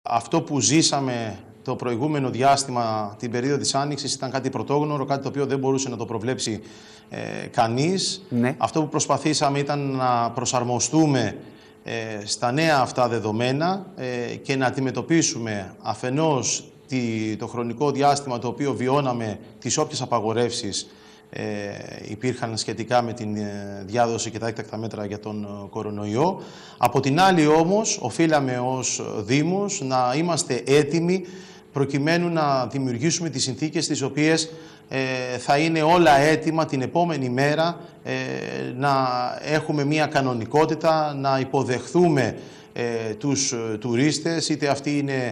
αυτό που ζήσαμε το προηγούμενο διάστημα, την περίοδο της Άνοιξης, ήταν κάτι πρωτόγνωρο, κάτι το οποίο δεν μπορούσε να το προβλέψει κανείς. Ναι. Αυτό που προσπαθήσαμε ήταν να προσαρμοστούμε στα νέα αυτά δεδομένα και να αντιμετωπίσουμε αφενός το χρονικό διάστημα το οποίο βιώναμε, τις όποιες απαγορεύσεις υπήρχαν σχετικά με την διάδοση και τα έκτακτα μέτρα για τον κορονοϊό. Από την άλλη όμως, οφείλαμε ως Δήμος να είμαστε έτοιμοι προκειμένου να δημιουργήσουμε τις συνθήκες τις οποίες θα είναι όλα έτοιμα την επόμενη μέρα να έχουμε μια κανονικότητα, να υποδεχθούμε τους τουρίστες, είτε αυτοί είναι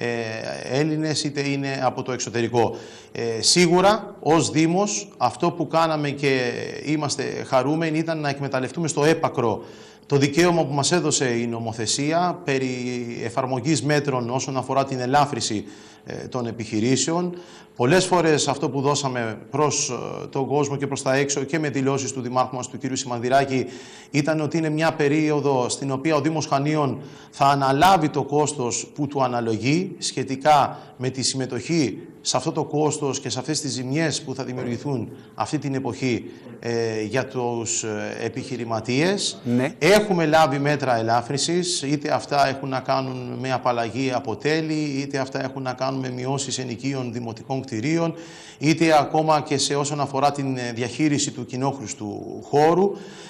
Έλληνες είτε είναι από το εξωτερικό. Σίγουρα ως Δήμος αυτό που κάναμε και είμαστε χαρούμενοι ήταν να εκμεταλλευτούμε στο έπακρο το δικαίωμα που μας έδωσε η νομοθεσία περί εφαρμογής μέτρων όσον αφορά την ελάφρυση των επιχειρήσεων. Πολλές φορές αυτό που δώσαμε προς τον κόσμο και προς τα έξω και με δηλώσεις του Δημάρχου μας, του κ. Σιμανδυράκη, ήταν ότι είναι μια περίοδο στην οποία ο Δήμος Χανίων θα αναλάβει το κόστος που του αναλογεί σχετικά με τη συμμετοχή σε αυτό το κόστος και σε αυτές τις ζημιές που θα δημιουργηθούν αυτή την εποχή για τους επιχειρηματίες. Ναι. Έχουμε λάβει μέτρα ελάφρυνσης, είτε αυτά έχουν να κάνουν με απαλλαγή από τέλη, είτε αυτά έχουν να κάνουν με μειώσεις ενοικίων δημοτικών κτηρίων, είτε ακόμα και σε όσον αφορά την διαχείριση του κοινόχρηστου χώρου.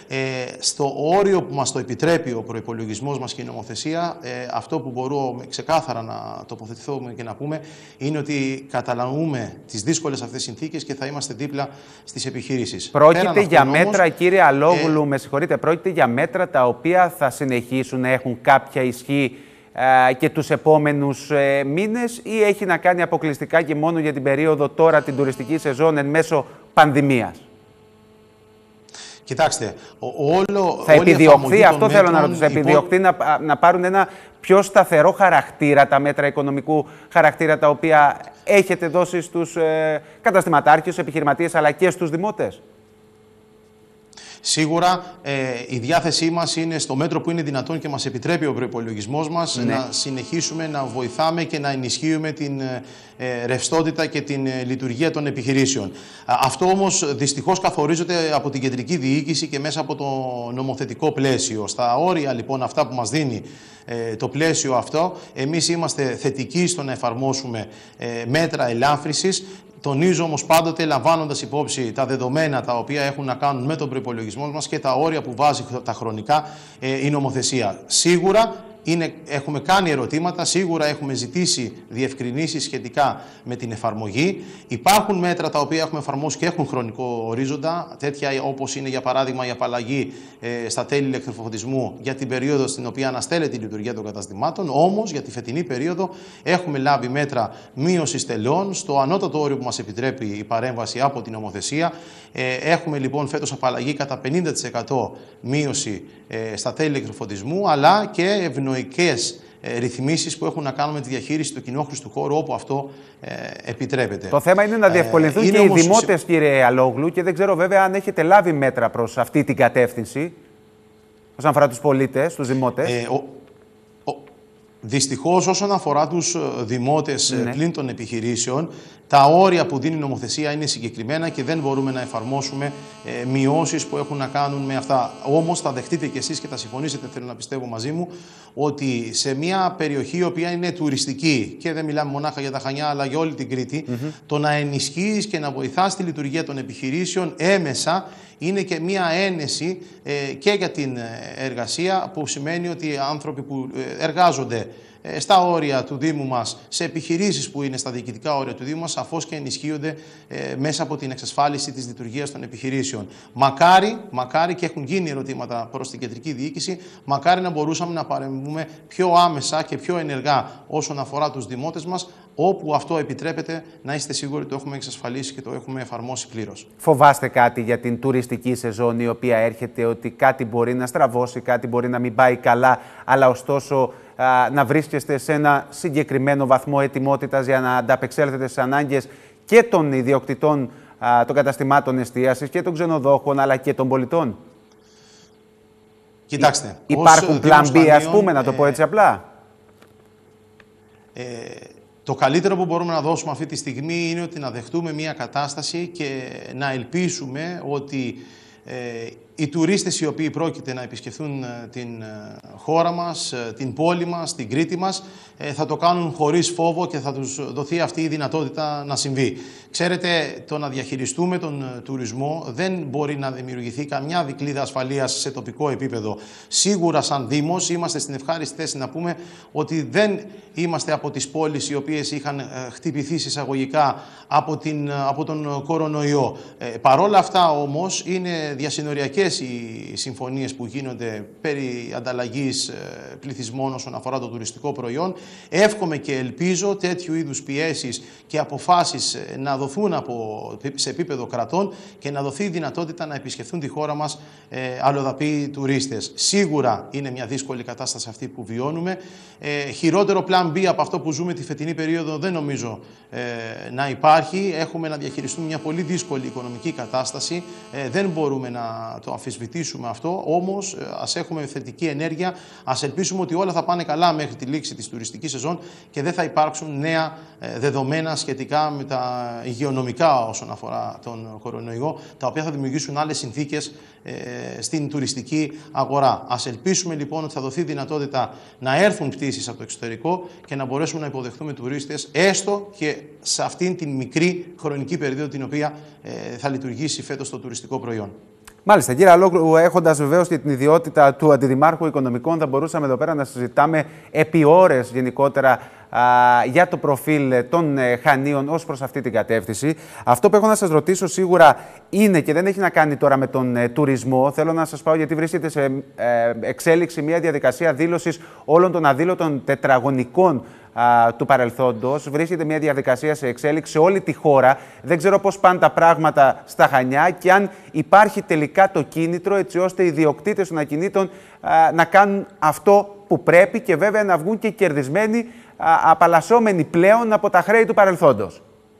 Στο όριο που μας το επιτρέπει ο προϋπολογισμός μας και η νομοθεσία, αυτό που μπορούμε ξεκάθαρα να τοποθετηθούμε και να πούμε είναι ότι καταλαβαίνουμε τις δύσκολες αυτές συνθήκες και θα είμαστε δίπλα στις επιχειρήσεις. Πρόκειται για μέτρα, κύριε Αλόγλου, με συγχωρείτε, πρόκειται για μέτρα τα οποία θα συνεχίσουν να έχουν κάποια ισχύ και τους επόμενους μήνες, ή έχει να κάνει αποκλειστικά και μόνο για την περίοδο τώρα, την τουριστική σεζόν εν μέσω πανδημίας? Κοιτάξτε, θα επιδιωχθεί, αυτό θέλω να ρωτήσω, επιδιωχθεί να πάρουν ένα πιο σταθερό χαρακτήρα τα μέτρα οικονομικού χαρακτήρα τα οποία έχετε δώσει στους καταστηματάρχες, επιχειρηματίες αλλά και στους δημότες? Σίγουρα η διάθεσή μας είναι στο μέτρο που είναι δυνατόν και μας επιτρέπει ο προϋπολογισμός μας να συνεχίσουμε να βοηθάμε και να ενισχύουμε την ρευστότητα και την λειτουργία των επιχειρήσεων. Αυτό όμως δυστυχώς καθορίζεται από την κεντρική διοίκηση και μέσα από το νομοθετικό πλαίσιο. Στα όρια λοιπόν αυτά που μας δίνει το πλαίσιο αυτό, εμείς είμαστε θετικοί στο να εφαρμόσουμε μέτρα ελάφρυνσης. Τονίζω όμως πάντοτε λαμβάνοντας υπόψη τα δεδομένα τα οποία έχουν να κάνουν με τον προϋπολογισμό μας και τα όρια που βάζει τα χρονικά η νομοθεσία. Σίγουρα έχουμε κάνει ερωτήματα, σίγουρα έχουμε ζητήσει διευκρινήσεις σχετικά με την εφαρμογή. Υπάρχουν μέτρα τα οποία έχουμε εφαρμόσει και έχουν χρονικό ορίζοντα, τέτοια όπως είναι για παράδειγμα η απαλλαγή στα τέλη ηλεκτροφωτισμού για την περίοδο στην οποία αναστέλλεται η λειτουργία των καταστημάτων. Όμως για τη φετινή περίοδο έχουμε λάβει μέτρα μείωσης τελών στο ανώτατο όριο που μας επιτρέπει η παρέμβαση από την νομοθεσία. Έχουμε λοιπόν φέτος απαλλαγή κατά 50% μείωση στα τέλη ηλεκτροφωτισμού, αλλά και ευνοϊκές ρυθμίσεις που έχουν να κάνουν με τη διαχείριση του κοινόχρηστου χώρου όπου αυτό επιτρέπεται. Το θέμα είναι να διευκολυνθούν και οι δημότες, κύριε Αλόγλου, και δεν ξέρω βέβαια αν έχετε λάβει μέτρα προς αυτή την κατεύθυνση όσον αφορά τους πολίτες, τους δημότες. Δυστυχώς όσον αφορά τους δημότες πλην των επιχειρήσεων, τα όρια που δίνει η νομοθεσία είναι συγκεκριμένα και δεν μπορούμε να εφαρμόσουμε μειώσεις που έχουν να κάνουν με αυτά. Όμως θα δεχτείτε κι εσείς και θα συμφωνήσετε, θέλω να πιστεύω μαζί μου, ότι σε μια περιοχή η οποία είναι τουριστική και δεν μιλάμε μονάχα για τα Χανιά αλλά για όλη την Κρήτη, το να ενισχύεις και να βοηθάς τη λειτουργία των επιχειρήσεων έμεσα είναι και μια ένεση και για την εργασία, που σημαίνει ότι οι άνθρωποι που εργάζονται στα όρια του Δήμου μας, σε επιχειρήσεις που είναι στα διοικητικά όρια του Δήμου μας, σαφώς και ενισχύονται μέσα από την εξασφάλιση της λειτουργίας των επιχειρήσεων. Μακάρι και έχουν γίνει ερωτήματα προς την κεντρική διοίκηση, μακάρι να μπορούσαμε να παρεμβούμε πιο άμεσα και πιο ενεργά όσον αφορά τους δημότες μας, όπου αυτό επιτρέπεται, να είστε σίγουροι ότι το έχουμε εξασφαλίσει και το έχουμε εφαρμόσει πλήρως. Φοβάστε κάτι για την τουριστική σεζόν η οποία έρχεται, ότι κάτι μπορεί να στραβώσει, κάτι μπορεί να μην πάει καλά, αλλά ωστόσο να βρίσκεστε σε ένα συγκεκριμένο βαθμό ετοιμότητας για να ανταπεξέλθετε στις ανάγκες και των ιδιοκτητών των καταστημάτων εστίασης και των ξενοδόχων, αλλά και των πολιτών? Κοιτάξτε, υπάρχουν πλαν B, ας πούμε, να το πω έτσι απλά? Το καλύτερο που μπορούμε να δώσουμε αυτή τη στιγμή είναι ότι να δεχτούμε μια κατάσταση και να ελπίσουμε ότι οι τουρίστες οι οποίοι πρόκειται να επισκεφθούν την χώρα μας, την πόλη μας, την Κρήτη μας, θα το κάνουν χωρίς φόβο και θα τους δοθεί αυτή η δυνατότητα να συμβεί. Ξέρετε, το να διαχειριστούμε τον τουρισμό δεν μπορεί να δημιουργηθεί καμιά δικλείδα ασφαλείας σε τοπικό επίπεδο. Σίγουρα, σαν Δήμος, είμαστε στην ευχάριστη θέση να πούμε ότι δεν είμαστε από τις πόλεις οι οποίες είχαν χτυπηθεί εισαγωγικά από τον κορονοϊό. Παρόλα αυτά, όμως, είναι διασυνοριακές οι συμφωνίες που γίνονται περί ανταλλαγής πληθυσμών όσον αφορά το τουριστικό προϊόν. Εύχομαι και ελπίζω τέτοιου είδους πιέσεις και αποφάσεις να δοθούν σε επίπεδο κρατών και να δοθεί η δυνατότητα να επισκεφθούν τη χώρα μας αλλοδαποί τουρίστες. Σίγουρα είναι μια δύσκολη κατάσταση αυτή που βιώνουμε. Χειρότερο plan B από αυτό που ζούμε τη φετινή περίοδο δεν νομίζω να υπάρχει. Έχουμε να διαχειριστούμε μια πολύ δύσκολη οικονομική κατάσταση. Δεν μπορούμε να το αμφισβητήσουμε αυτό, όμως ας έχουμε θετική ενέργεια, ας ελπίσουμε ότι όλα θα πάνε καλά μέχρι τη λήξη της τουριστικής σεζόν και δεν θα υπάρξουν νέα δεδομένα σχετικά με τα υγειονομικά όσον αφορά τον κορονοϊό, τα οποία θα δημιουργήσουν άλλες συνθήκες στην τουριστική αγορά. Ας ελπίσουμε λοιπόν ότι θα δοθεί δυνατότητα να έρθουν πτήσεις από το εξωτερικό και να μπορέσουμε να υποδεχτούμε τουρίστες, έστω και σε αυτήν την μικρή χρονική περίοδο την οποία θα λειτουργήσει φέτος το τουριστικό προϊόν. Μάλιστα, κύριε Αλόγλου, έχοντας βεβαίως και την ιδιότητα του Αντιδημάρχου Οικονομικών, θα μπορούσαμε εδώ πέρα να συζητάμε επί ώρες γενικότερα για το προφίλ των Χανίων ως προς αυτή την κατεύθυνση. Αυτό που έχω να σας ρωτήσω σίγουρα είναι, και δεν έχει να κάνει τώρα με τον τουρισμό, θέλω να σας πάω γιατί βρίσκεται σε εξέλιξη μια διαδικασία δήλωσης όλων των αδήλωτων τετραγωνικών του παρελθόντος. Βρίσκεται μια διαδικασία σε εξέλιξη σε όλη τη χώρα. Δεν ξέρω πώς πάνε τα πράγματα στα Χανιά και αν υπάρχει τελικά το κίνητρο έτσι ώστε οι ιδιοκτήτες των ακινήτων να κάνουν αυτό που πρέπει και βέβαια να βγουν και κερδισμένοι, απαλλασσόμενοι πλέον από τα χρέη του παρελθόντος.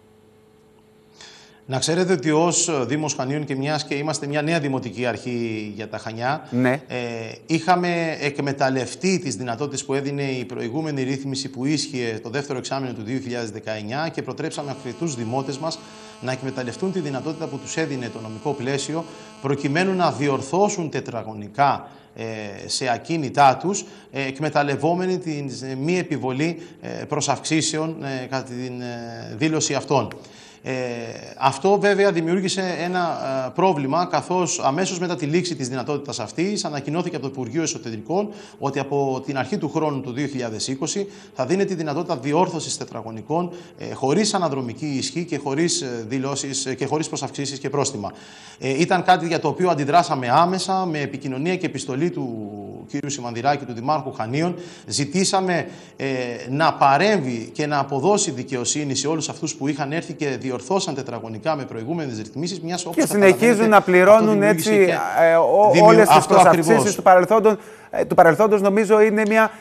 Να ξέρετε ότι ως Δήμος Χανίων και μιας και είμαστε μια νέα δημοτική αρχή για τα Χανιά, ναι, είχαμε εκμεταλλευτεί τις δυνατότητες που έδινε η προηγούμενη ρύθμιση που ίσχυε το δεύτερο εξάμηνο του 2019 και προτρέψαμε αρκετούς δημότες μας να εκμεταλλευτούν τη δυνατότητα που τους έδινε το νομικό πλαίσιο προκειμένου να διορθώσουν τετραγωνικά σε ακίνητά τους, εκμεταλλευόμενοι την μη επιβολή προσαυξήσεων κατά την δήλωση αυτών. Αυτό βέβαια δημιούργησε ένα πρόβλημα, καθώς αμέσως μετά τη λήξη της δυνατότητας αυτής ανακοινώθηκε από το Υπουργείο Εσωτερικών ότι από την αρχή του χρόνου του 2020 θα δίνεται τη δυνατότητα διόρθωσης τετραγωνικών χωρίς αναδρομική ισχύ και χωρίς δηλώσεις και χωρίς προσαυξήσεις και πρόστιμα. Ήταν κάτι για το οποίο αντιδράσαμε άμεσα με επικοινωνία και επιστολή του κ. Σιμανδηράκη, του Δημάρχου Χανίων. Ζητήσαμε να παρέμβει και να αποδώσει δικαιοσύνη σε όλους αυτούς που είχαν έρθει και διορθώσαν τετραγωνικά με προηγούμενες ρυθμίσεις. Και συνεχίζουν να πληρώνουν έτσι όλες τις προσαυξήσεις του παρελθόντος. Νομίζω είναι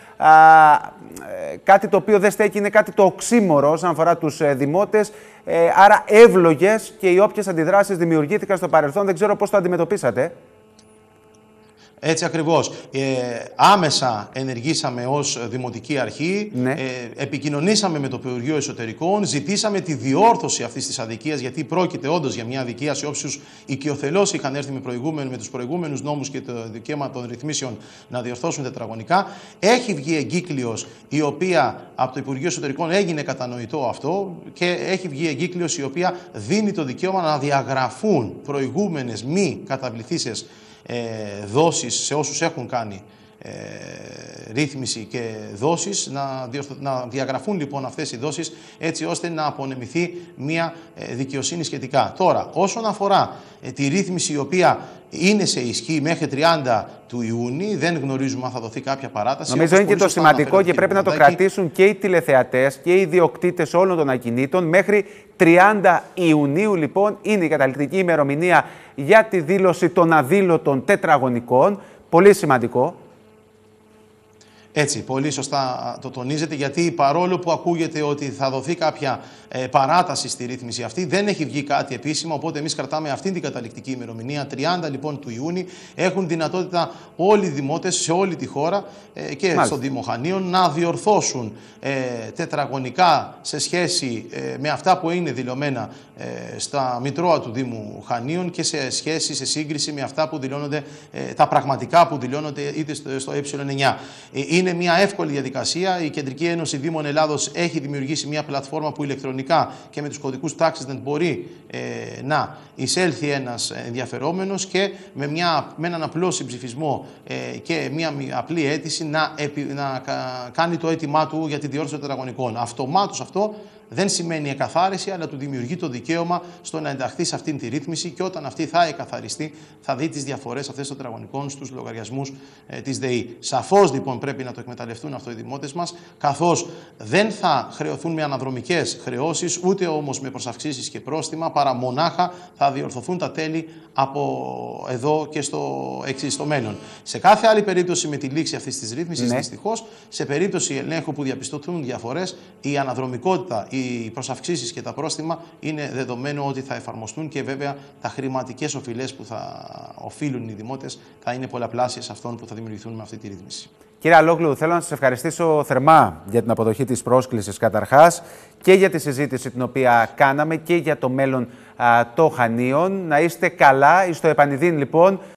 κάτι το οποίο δεν στέκει, είναι κάτι το οξύμορο όσον αφορά τους δημότες. Άρα εύλογες και οι όποιες αντιδράσεις δημιουργήθηκαν στο παρελθόν, δεν ξέρω πώς το αντιμετωπίσατε. Έτσι ακριβώς. Άμεσα ενεργήσαμε ως Δημοτική Αρχή, ναι, επικοινωνήσαμε με το Υπουργείο Εσωτερικών, ζητήσαμε τη διόρθωση αυτής της αδικίας, γιατί πρόκειται όντως για μια αδικία σε όποιους οικειοθελώς είχαν έρθει με τους προηγούμενους νόμους και το δικαίωμα των ρυθμίσεων να διορθώσουν τετραγωνικά. Έχει βγει εγκύκλειος, η οποία από το Υπουργείο Εσωτερικών έγινε κατανοητό αυτό, και έχει βγει εγκύκλειος η οποία δίνει το δικαίωμα να διαγραφούν προηγούμενες μη καταβληθήσεις δόσεις σε όσους έχουν κάνει ρύθμιση και δόσεις, να διαγραφούν λοιπόν αυτές οι δόσεις έτσι ώστε να απονεμηθεί μια δικαιοσύνη σχετικά. Τώρα, όσον αφορά τη ρύθμιση η οποία είναι σε ισχύ μέχρι 30 του Ιούνιου, δεν γνωρίζουμε αν θα δοθεί κάποια παράταση. Νομίζω είναι και το σημαντικό και πρέπει να το κρατήσουν και οι τηλεθεατές και οι ιδιοκτήτες όλων των ακινήτων. Μέχρι 30 Ιουνίου λοιπόν είναι η καταληκτική ημερομηνία για τη δήλωση των αδήλωτων τετραγωνικών. Πολύ σημαντικό. Έτσι, πολύ σωστά το τονίζετε, γιατί παρόλο που ακούγεται ότι θα δοθεί κάποια παράταση στη ρύθμιση αυτή, δεν έχει βγει κάτι επίσημο, οπότε εμείς κρατάμε αυτή την καταληκτική ημερομηνία, 30 λοιπόν του Ιούνιου. Έχουν δυνατότητα όλοι οι δημότες σε όλη τη χώρα και στο Δήμο Χανίων να διορθώσουν τετραγωνικά σε σχέση με αυτά που είναι δηλωμένα στα Μητρώα του Δήμου Χανίων και σε σχέση, σε σύγκριση με αυτά που δηλώνονται, τα πραγματικά που δηλώνονται είτε στο ε9. Είναι μια εύκολη διαδικασία. Η Κεντρική Ένωση Δήμων Ελλάδος έχει δημιουργήσει μια πλατφόρμα που ηλεκτρονικά και με τους κωδικούς TaxNet μπορεί να εισέλθει ένας ενδιαφερόμενος και με έναν απλό συμψηφισμό και μια απλή αίτηση να κάνει το αίτημά του για τη διόρθωση των τετραγωνικών. Αυτομάτως αυτό δεν σημαίνει εκαθάριση, αλλά του δημιουργεί το δικαίωμα στο να ενταχθεί σε αυτήν τη ρύθμιση και όταν αυτή θα εκαθαριστεί, θα δει τις διαφορές αυτές των τετραγωνικών στους λογαριασμούς της ΔΕΗ. Σαφώς λοιπόν πρέπει να το εκμεταλλευτούν αυτό οι δημότες μας, καθώς δεν θα χρεωθούν με αναδρομικές χρεώσεις, ούτε όμως με προσαυξήσεις και πρόστιμα, παρά μονάχα θα διορθωθούν τα τέλη από εδώ και στο μέλλον. Σε κάθε άλλη περίπτωση, με τη λήξη αυτής της ρύθμισης, δυστυχώς, σε περίπτωση ελέγχου που διαπιστωθούν διαφορές, η αναδρομικότητα, οι προσαυξήσεις και τα πρόστιμα είναι δεδομένο ότι θα εφαρμοστούν και βέβαια τα χρηματικές οφειλές που θα οφείλουν οι δημότες θα είναι πολλαπλάσιες αυτών που θα δημιουργηθούν με αυτή τη ρύθμιση. Κύριε Αλόγλου, θέλω να σας ευχαριστήσω θερμά για την αποδοχή της πρόσκλησης καταρχάς και για τη συζήτηση την οποία κάναμε και για το μέλλον των Χανίων. Να είστε καλά, εις το επανειδήν λοιπόν.